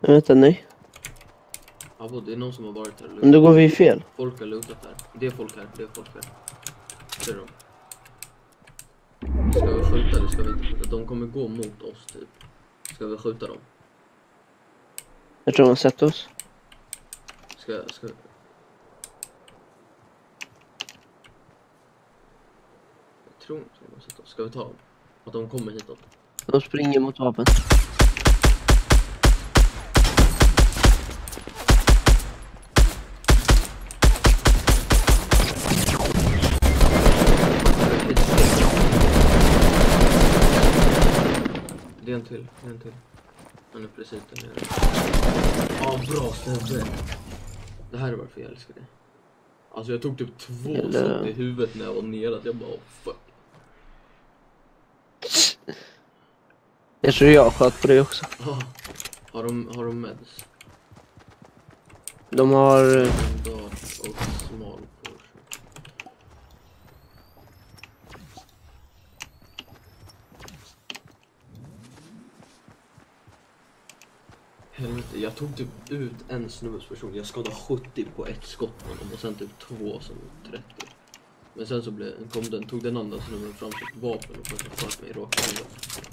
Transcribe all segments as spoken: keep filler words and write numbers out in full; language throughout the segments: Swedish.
Jag vet inte, nej. Ja, det är någon som har varit här. Men då går vi fel. Folk har lutat här. Det är folk här, det är folk här. Ser de? Ska vi skjuta eller ska vi inte skjuta? De kommer gå mot oss typ. Ska vi skjuta dem? Jag tror de har sett oss. Ska, ska... Jag tror inte de har sett oss. Ska vi ta dem? Att de kommer hitåt. De springer mot vapen. Det är en till, det är en till. Han är precis där nere. Ja, bra snubbe. Det här är varför jag älskar det. Alltså jag tog typ två Eller... skott i huvudet när jag var nere. Att jag bara, oh, fuck. Jag tror jag sköt på det också. Ah, har de, har de meds? De har... Bandage och smal portion. Helvete, jag tog typ ut en snubbes person. Jag skadade sjuttio på ett skott med dem och sen typ två som trettio. Men sen så blev, kom den, tog den andra snubben fram sitt vapen och sköt mig rakt i huvudet.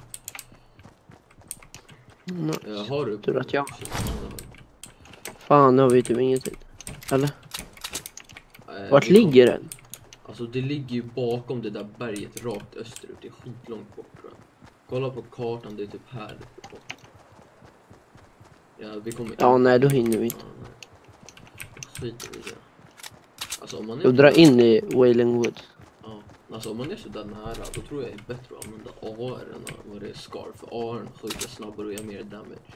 No, Jag har du tur att jag... Fan, nu har vi typ inget tid. Eller? Äh, Vart ligger den? Alltså det ligger ju bakom det där berget rakt österut. Det är skitlångt bort, tror jag. Kolla på kartan, det är typ här uppe på. Ja, vi kommer... Ja, nej, då hinner vi inte. Ja, skiter i det. Alltså om man är... Och dra in i Wailing Woods. Ja, alltså om man är så där nära, då tror jag det är bättre att använda A R än vad det är Scar. För A R skjuter snabbare och gör mer damage.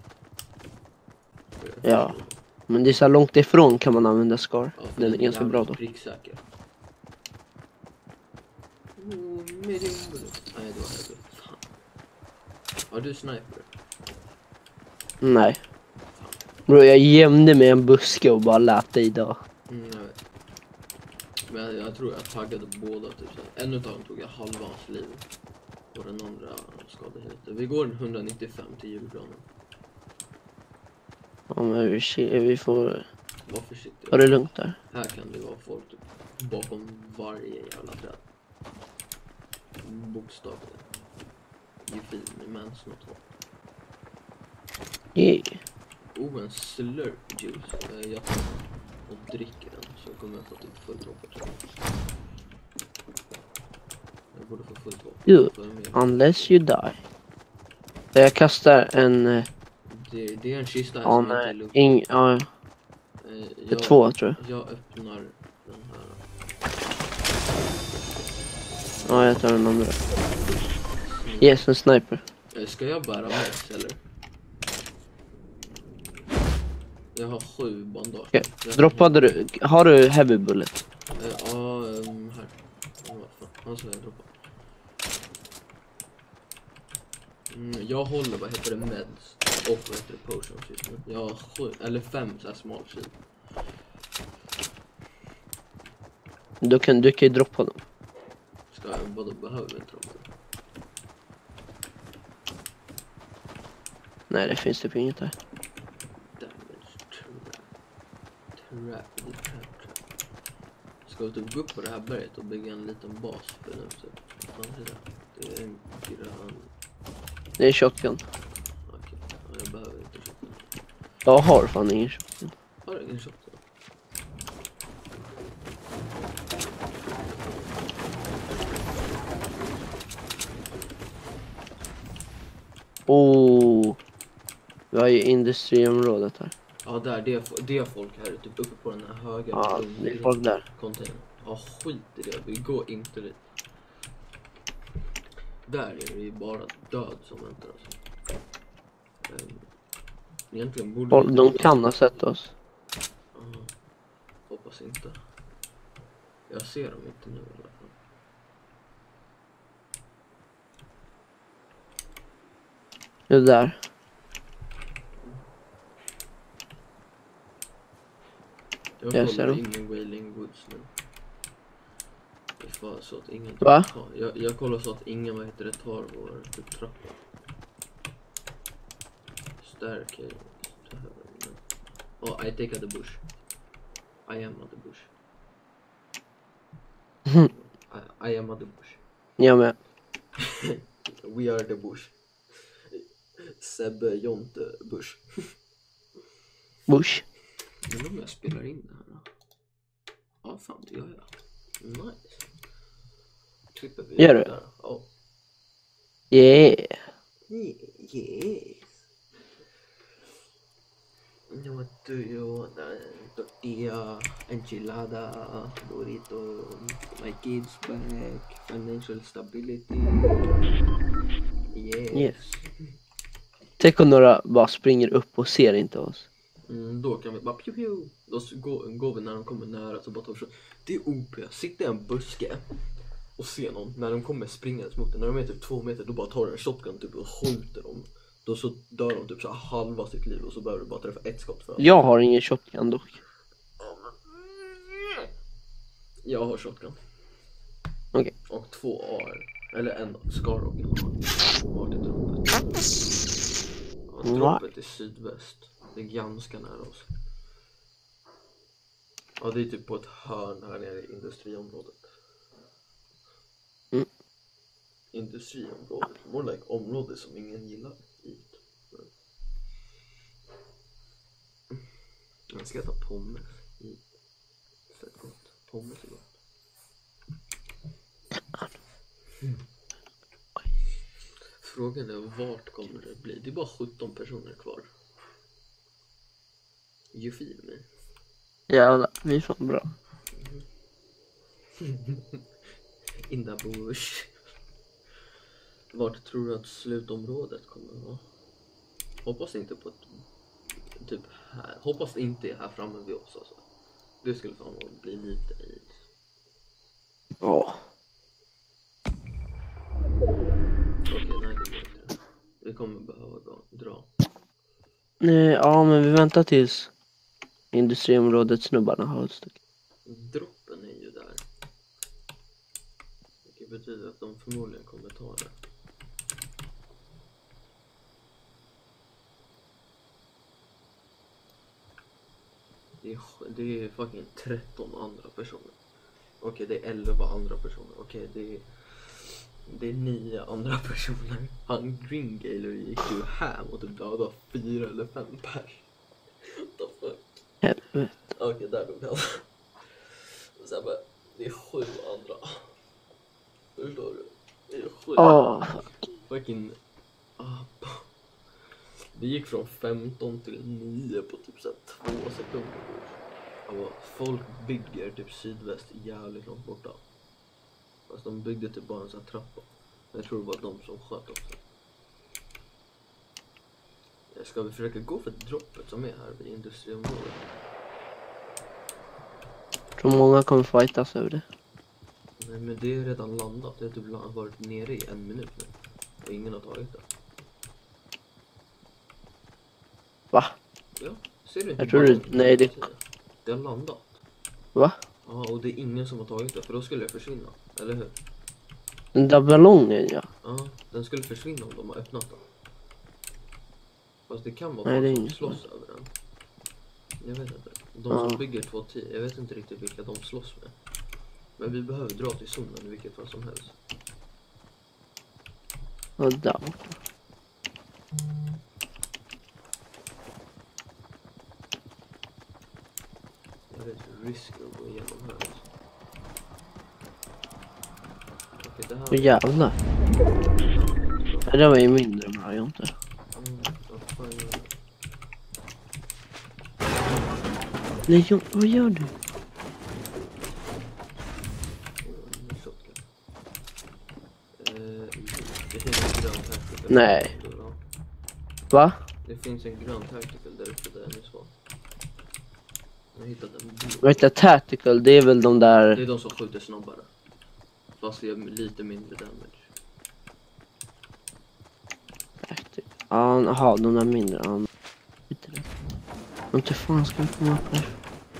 Ja, men det är så här långt ifrån kan man använda Scar. Ja, den är ganska bra då. Pricksäker. Oh, nej, det var helt fan. Har du sniper? Nej. Bro, jag gömde mig i en buske och bara lät dig dö. Mm, jag vet. Men jag, jag tror jag taggade båda typ så. En utav dem tog jag halva hans liv. Och den andra skadade lite. Vi går etthundranittiofem till julgranen. Ja, men vi, vi får... Var försiktig. Var det lugnt där? Här kan det vara folk typ bakom varje jävla träd. Bokstavligen. Ge fin med mens något håll. Yeah. Oh, en slurp juice. Jag tar och dricker den så kommer jag få typ fullt hopp. Jag borde få fullt hopp. You, unless you die. Jag kastar en... Det, det är en kista här ja, som nej, inte är ing, ja, eh, det är två tror jag. Jag öppnar den här. Ja, jag tar den andra. Yes, en sniper. Ska jag bära med eller? Jag har sju bandage. Okay. Droppade du? Har du heavy bullet? Ja, um, här. Han ska jag droppa. Mm, jag håller, vad heter det, meds och vad heter det, potions just nu. Jag har sju, eller fem så här small sheet. Du kan, du kan ju droppa dem. Ska jag, vad behöver vi inte droppa? Nej, det finns typ inget där. Trap, trap, trap. Ska vi typ gå upp på det här berget och bygga en liten bas för den typ. Det är en grön. Det är shotgun. Okej, okay. Jag behöver inte shotgun. Jag har fan ingen shotgun. Har du ingen shotgun? Oh, vi har ju industriområdet här. Ja, där, det är, det är folk här typ uppe på den här höga. Ja, det är folk där. Container. Ja, skit i det. Vi går inte dit. Där är det ju bara död som väntar oss. Um, egentligen borde folk, de kan ha sett oss. Uh, hoppas inte. Jag ser dem inte nu i alla fall. Det är där. Jag, jag ser dem. Ingen Wailing Woods nu. Det så att ingen Va? tar, jag, jag kollar så att ingen, vad heter det, tar vår typ trappa. Staircase. Oh, I take out the bush. I am not the bush. I, I am not the bush. Jag med. We are the bush. Sebbe Jonte Bush. Bush. Men om jag spelar in det här då? Ja, fan det gör jag. Nice. Klipper vi Gör du? där. Ja. Yeah. Yeah. Yes. What do you want? Tortilla, enchilada, burrito, my kids back, financial stability. Yes. Yes. Tänk om några bara springer upp och ser inte oss. Mm, då kan vi bara pew pew. Då går, går vi när de kommer nära så bara tar vi så. Det är O P. Sitter i en buske och ser någon när de kommer springandes mot den. När de är typ två meter då bara tar en shotgun typ och skjuter dem. Då så dör de typ så halva sitt liv och så behöver du bara träffa ett skott för. Jag har ingen shotgun dock. Jag har shotgun. Okej. Okay. Och två A R. Eller en Scarrock. Vart är droppet? Ja, droppet är sydväst. Det är ganska nära oss. Ja, det är typ på ett hörn här nere i industriområdet. Mm. Industriområdet. More like område som ingen gillar. Jag ska ta pommes hit. Fett gott. Pommes är gott. Mm. Frågan är vart kommer det bli? Det är bara sjutton personer kvar. You feel me? Jävlar, vi är fan bra. In the bush. Vart tror du att slutområdet kommer vara? Hoppas inte på ett typ här. Hoppas inte här framme vid oss alltså. Det skulle fan bli lite is. Ja. Okej, okay, nej det går inte. Vi kommer behöva gå, dra. Nej, ja, men vi väntar tills industriområdet snubbarna har ett stycke. Droppen är ju där. Det betyder att de förmodligen kommer ta det. Det är, det är fucking tretton andra personer. Okej, det är elva andra personer. Okej, det är det är nio andra personer. Han Gringaler gick ju hem och typ dödade fyra eller fem pers. What the fuck? Helvete. Okej, där dog han. Och sen bara, det är sju andra. Förstår du? Det är sju. Åh, Fucking... Ah, det gick från femton till nio på typ så två sekunder. Alltså, folk bygger typ sydväst jävligt långt borta. Fast de byggde typ bara en sån här trappa. Jag tror det var de som sköt också. Ska vi försöka gå för droppet som är här vid industriområdet? jag tror många kommer fightas över det. Nej, men det är redan landat. Det har typ varit nere i en minut nu. Och ingen har tagit det. Va? Ja, ser du inte? Jag tror du... Nej, det... Det har landat. Va? Ja, och det är ingen som har tagit det. För då skulle det försvinna. Eller hur? Den där ballongen, ja. Ja, den skulle försvinna om de har öppnat den. Fast det kan vara Nej, det är folk som inget slåss över den. Jag vet inte. De Ja. som bygger två tio, jag vet inte riktigt vilka de slåss med. Men vi behöver dra till zonen i vilket fall som helst. Och där borta. Jag vet hur risk att gå igenom här. Alltså. Okej, det här... Åh jävlar. Nej, det var ju mindre bra, jag inte. Mm, vad fan gör jag? Nej, Jon, vad gör du? Det finns en grön tactical. Nej. Va? Det finns en grön tactical där uppe där jag nyss var. Jag hittade en bil. Vet du, tactical, det är väl de där... Det är de som skjuter snabbare. Fast gör lite mindre damage. Ja, jaha, de där mindre. Ja, inte det. Men inte fan ska vi komma upp här?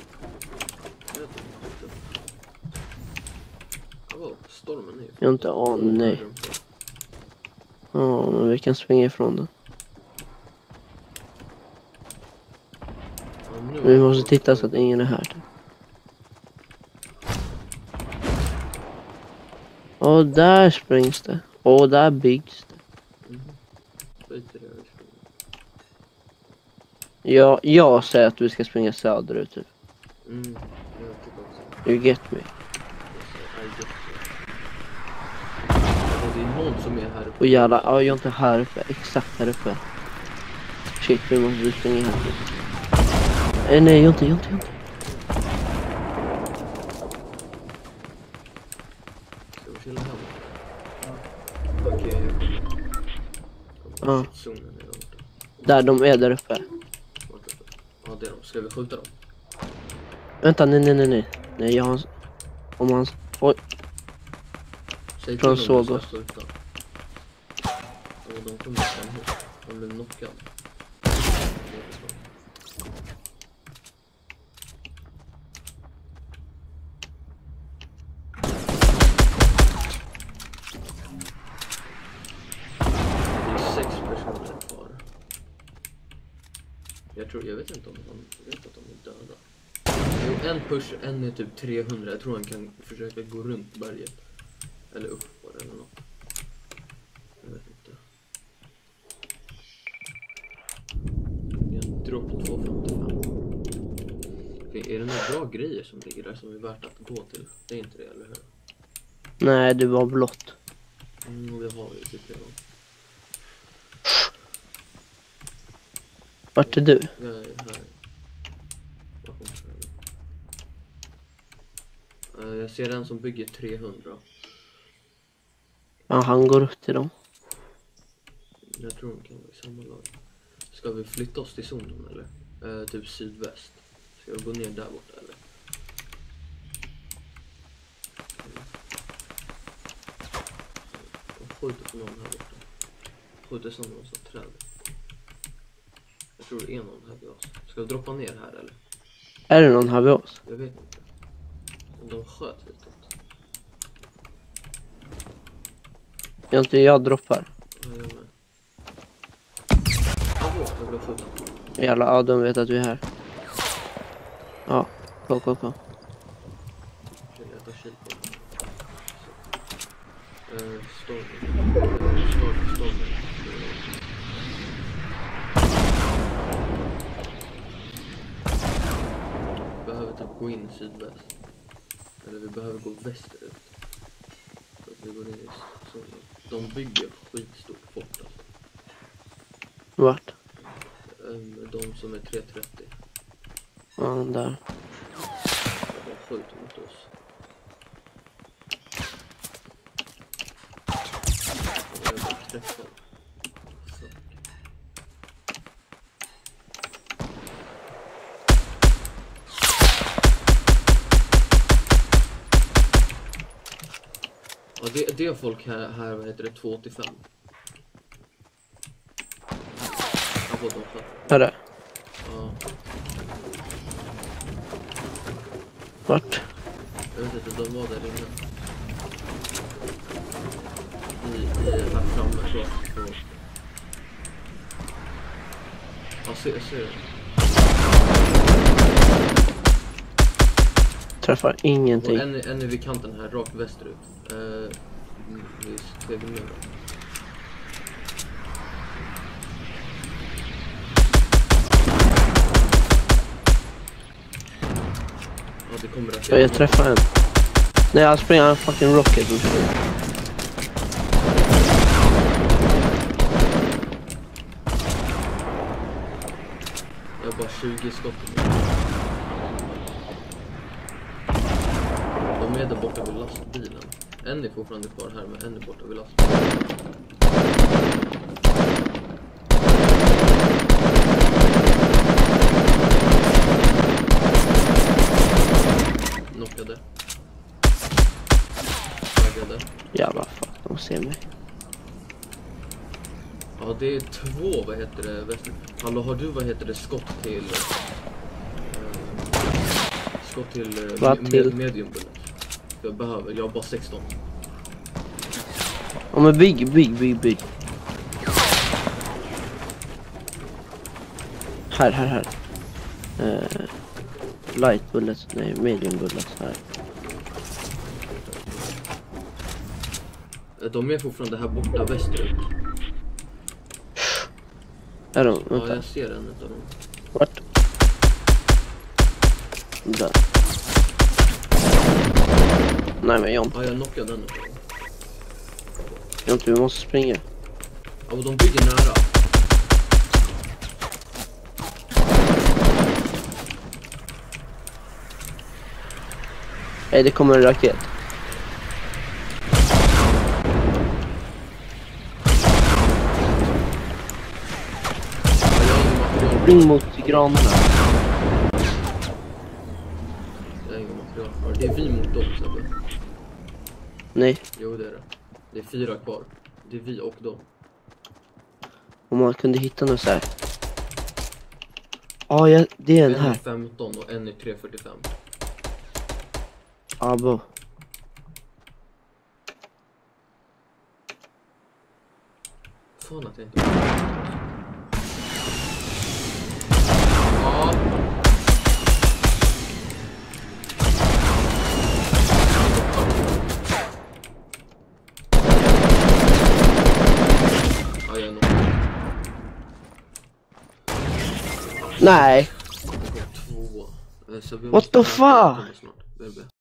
Oh, stormen är ju... Jag har inte, åh nej. Ja, men vi kan springa ifrån den. nu Vi måste titta så att ingen är här. Typ. Och där springs det. Och där byggs det. Mm. Skit i det, vi springer. Ja, jag säger att vi ska springa söderut typ. Mm, jag tycker också. You get me. Yes, I get you. Och det är någon som är här uppe. Och jävlar, ja, jag är inte här uppe. Exakt här uppe. Shit, vi måste springa här typ. Eh, nej, jag inte, jag inte, jag inte. Ska vi chilla hem? Okej. Ja. Zonen är där borta. Där, de är där uppe. Vart uppe? Ja, det är de. Ska vi skjuta dem? Vänta, nej, nej, nej, nej. Nej, jag har... Om han... Oj, Säg till Från dem att såg vi oss. ska skjuta. Och de kommer fram hit. De blir knockad. Jag tror, jag vet inte om de vet att de är döda. Jo, en push, en är typ trehundra. Jag tror han kan försöka gå runt berget. Eller upp på det eller något. Jag vet inte. Jag dropp två femtiofem. Okej, är det några bra grejer som ligger där som är värt att gå till? Det är inte det, eller hur? nej, det var blått. Mm, det har vi typ redan. Vart är du? Jag är här. Uh, jag ser en som bygger trehundra. Ja, han går upp till dem. Jag tror de kan vara i samma lag. Ska vi flytta oss till zonen eller? Uh, typ sydväst. Ska vi gå ner där borta eller? Jag skjuter på någon här borta. Skjuter som någon sån träd. Jag tror det är någon här vid oss. Ska vi droppa ner här eller? Är det någon här vid oss? Jag vet inte. Om de sköt hitåt. Jag inte, jag droppar. Ja, jag med. Åh, jag blev skjuten. Jävlar, ja, de vet att vi är här. Ja, gå, gå, gå. Jag tar kil på den. Uh, storm. Storm, storm. Vi behöver typ gå in sydväst. Eller vi behöver gå västerut. Så att vi går in i zonen. De bygger skitstort fort alltså. Vart? Um, de som är tre trettio. Ja, där. De skjuter mot oss. Jag är bara träffad. Fuck. Ja, det, det är folk här, här, vad heter det, två åttiofem. Jag har fått dem för. Här är. Ja, Vart? jag vet inte, de var där inne. I, i här framme så. så. Ja, se, jag ser det. Träffar Och ingenting. en, en är vid kanten här, rakt västerut. Eh, vid Stegenmuren. Ja, det kommer att Ja, jag träffar en. Nej, jag springer en fucking rocket. Jag har bara tjugo skott. De är där borta vid lastbilen. En är fortfarande kvar här, men en är borta vid lastbilen. Knockade. Taggade. Jävlar, fuck, de ser mig. Ja, det är två, vad heter det, väster. Hallå, har du, vad heter det, skott till... Uh, skott till... Uh, Vad med, till? medium bullet. Jag behöver, jag har bara sexton. Ja, men bygg, bygg, bygg, bygg. Här, här, här. eh, light bullets, nej medium bullets här. De är fortfarande här borta västerut. Är de? Ja, Vänta. jag ser en utav dem. Vart? Där. Nej men Jonte, Ja, jag knockade den utav dem. Jonte, vi måste springa. Ja, och de bygger nära. Nej, det kommer en raket. Spring mot granarna. Jag har inga material kvar. Det är vi mot dem, Sebbe. Nej, Jo, det är det. Det är fyra kvar. Det är vi och dem. om man kunde hitta något så här. Ja, ja, det är en En är här. femton och en är tre fyrtiofem. Abo. Fan att jag inte... Ja. Ja, jag är nog... Nej. Två. What the fuck? Snart.